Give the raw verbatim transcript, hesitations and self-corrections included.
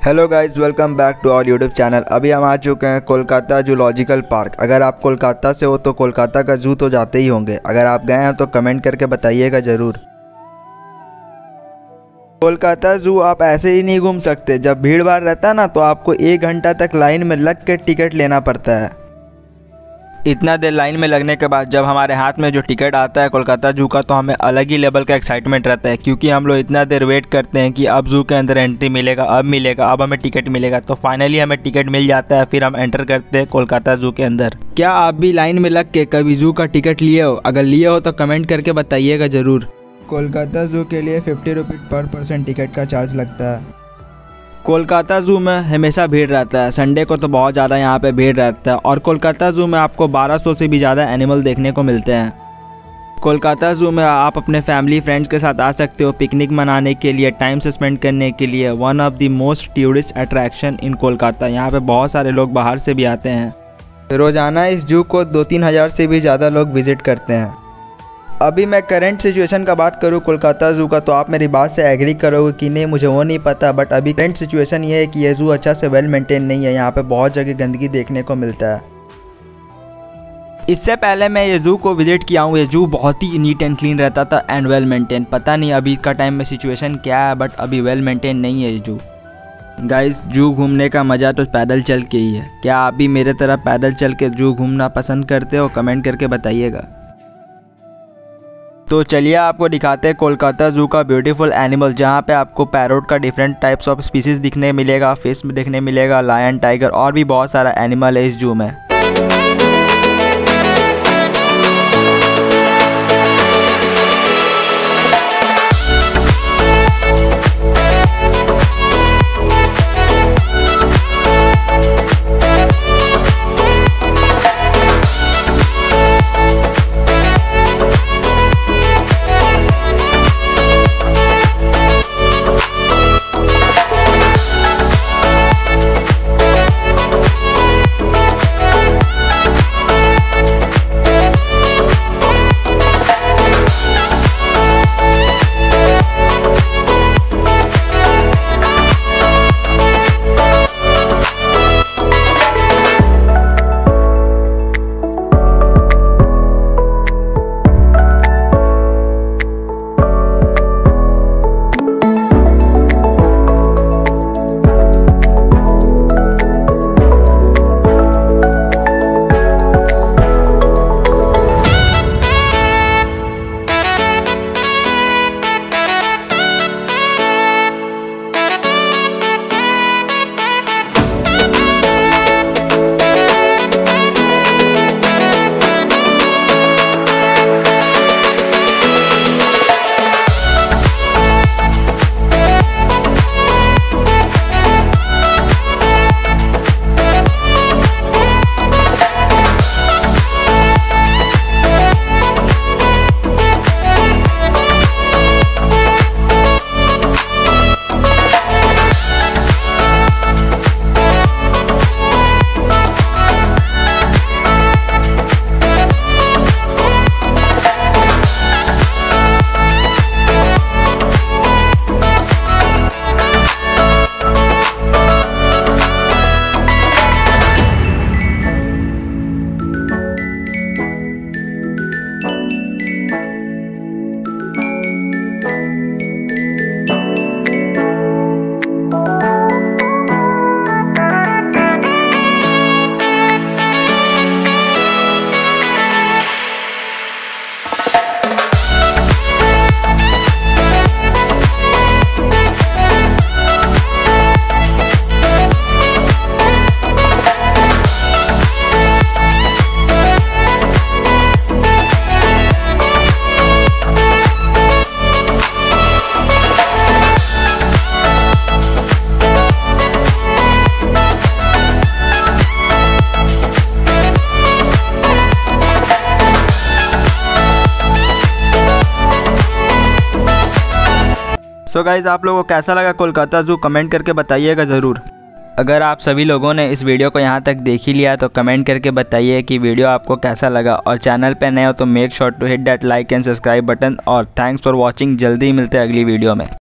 Hello guys, welcome back to our YouTube channel. अभी हम आ चुके हैं कोलकाता जूलॉजिकल पार्क। अगर आप कोलकाता से हो तो कोलकाता का जू तो जाते ही होंगे। अगर आप गए हैं तो कमेंट करके बताइएगा ज़रूर। कोलकाता जू आप ऐसे ही नहीं घूम सकते। जब भीड़ भाड़ रहता है ना तो आपको एक घंटा तक लाइन में लग के टिकट लेना पड़ता है। इतना देर लाइन में लगने के बाद जब हमारे हाथ में जो टिकट आता है कोलकाता जू का, तो हमें अलग ही लेवल का एक्साइटमेंट रहता है, क्योंकि हम लोग इतना देर वेट करते हैं कि अब जू के अंदर एंट्री मिलेगा, अब मिलेगा, अब हमें टिकट मिलेगा। तो फाइनली हमें टिकट मिल जाता है, फिर हम एंटर करते हैं कोलकाता जू के अंदर। क्या आप भी लाइन में लग के कभी जू का टिकट लिए हो? अगर लिए हो तो कमेंट करके बताइएगा ज़रूर। कोलकाता जू के लिए fifty rupees per person ticket का चार्ज लगता है। कोलकाता जू में हमेशा भीड़ रहता है। संडे को तो बहुत ज़्यादा यहाँ पे भीड़ रहता है। और कोलकाता जू में आपको बारह सौ से भी ज़्यादा एनिमल देखने को मिलते हैं। कोलकाता जू में आप अपने फैमिली फ्रेंड्स के साथ आ सकते हो पिकनिक मनाने के लिए, टाइम से स्पेंड करने के लिए। One of the most tourist attraction in Kolkata. यहाँ पे बहुत सारे लोग बाहर से भी आते हैं। रोज़ाना इस जू को दो तीन हज़ार से भी ज़्यादा लोग विज़िट करते हैं। अभी मैं करंट सिचुएशन का बात करूँ कोलकाता जू का, तो आप मेरी बात से एग्री करोगे कि नहीं मुझे वो नहीं पता, बट अभी करंट सिचुएशन ये है कि ये जू अच्छा से वेल मेंटेन नहीं है। यहाँ पे बहुत जगह गंदगी देखने को मिलता है। इससे पहले मैं ये जू को विजिट किया हूँ। ये जू बहुत ही नीट एंड क्लीन रहता था एंड वेल मेंटेन। पता नहीं अभी का टाइम में सिचुएशन क्या है, बट अभी वेल मेंटेन नहीं है ये जू। गाइस, जू घूमने का मज़ा तो पैदल चल के ही है। क्या आप भी मेरे तरह पैदल चल के जू घूमना पसंद करते हो? कमेंट करके बताइएगा। तो चलिए आपको दिखाते हैं कोलकाता जू का ब्यूटीफुल एनिमल, जहाँ पे आपको पैरोट का डिफरेंट टाइप्स ऑफ स्पीसीज दिखने मिलेगा, फिश देखने मिलेगा, लायन, टाइगर और भी बहुत सारा एनिमल है इस जू में। सो गाइज़, आप लोगों को कैसा लगा कोलकाता जू? कमेंट करके बताइएगा ज़रूर। अगर आप सभी लोगों ने इस वीडियो को यहाँ तक देख ही लिया तो कमेंट करके बताइए कि वीडियो आपको कैसा लगा। और चैनल पे नए हो तो make sure to hit that like and subscribe button. और थैंक्स फॉर वॉचिंग। जल्दी मिलते हैं अगली वीडियो में।